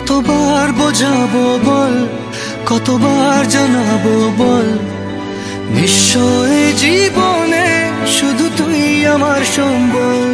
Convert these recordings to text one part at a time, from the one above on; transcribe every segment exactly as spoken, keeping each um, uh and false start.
কতবার বোঝাবো বল, কতবার জানাবো বল, নিশ্চয় জীবনে শুধু তুই আমার সম্বল।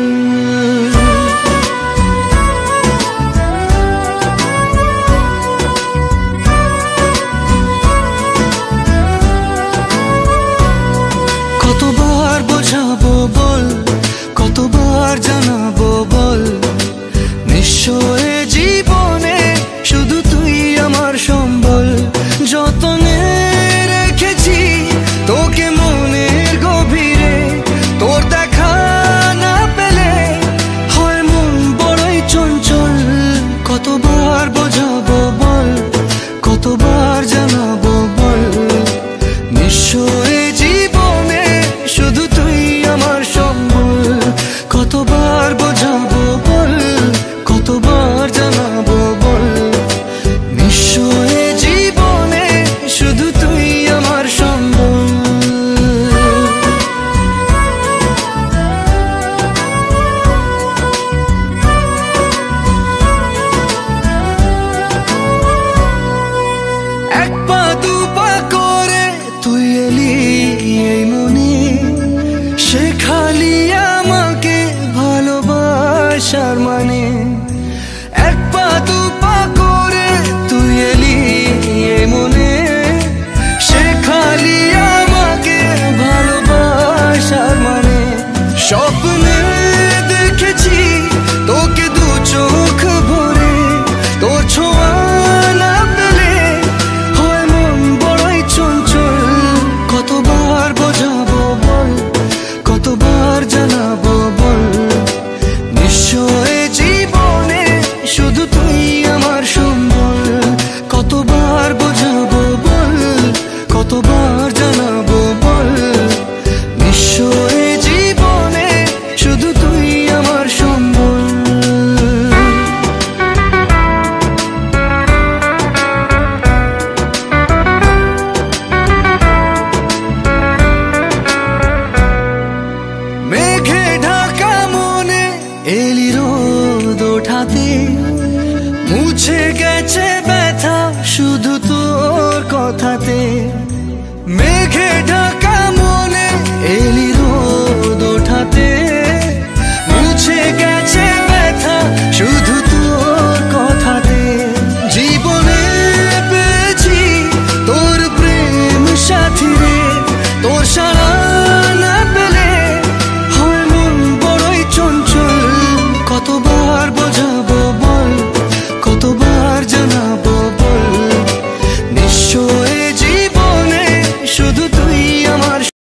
কতবার বোঝাবো বল, কতবার জানাবো বল, নিশ্চয় জীবনে শুধু তুই আমার সম্বল। যতনে রেখেছি তোকে মনের গভীরে, তোর দেখা না পেলে হয় মন বড়ই চঞ্চল। কতবার বোঝাবো বল, কতবার জানাবো বল, নিশ্চয় জীবনে শুধু তুই আমার সম্বল। কতবার বোঝাবো বল, কতবার জানাবো বল, নিশ্চয় জীবনে শুধু তুই আমার সম্বল। এক পা দু পা করে তুই এলি এই মনে, শেখালি আমাকে ভালোবাসার মানে। এক পা দু পা করে তুই এলি এই মনে, শেখালি আমাকে ভালোবাসার মানে। স্বপ্নে দেখেছি তোকে দু চোখ ভরে, তোর ছোঁয়া না পেলে হয় মন বড়ই চঞ্চল। কতবার বোঝাবো বল, কতবার জানাবো বল, নিশ্চয় জীবনে শুধু তুই আমার সম্বল। কতবার বোঝাবো বল, কতবার জানাবো বল, নিশ্চয় জীবনে শুধু তুই আমার সম্বল। মেঘে ঢাকা মনে এলি রোদ ওঠাতে, মুছে গেছে ব্যথা শুধু তোর কথাতে।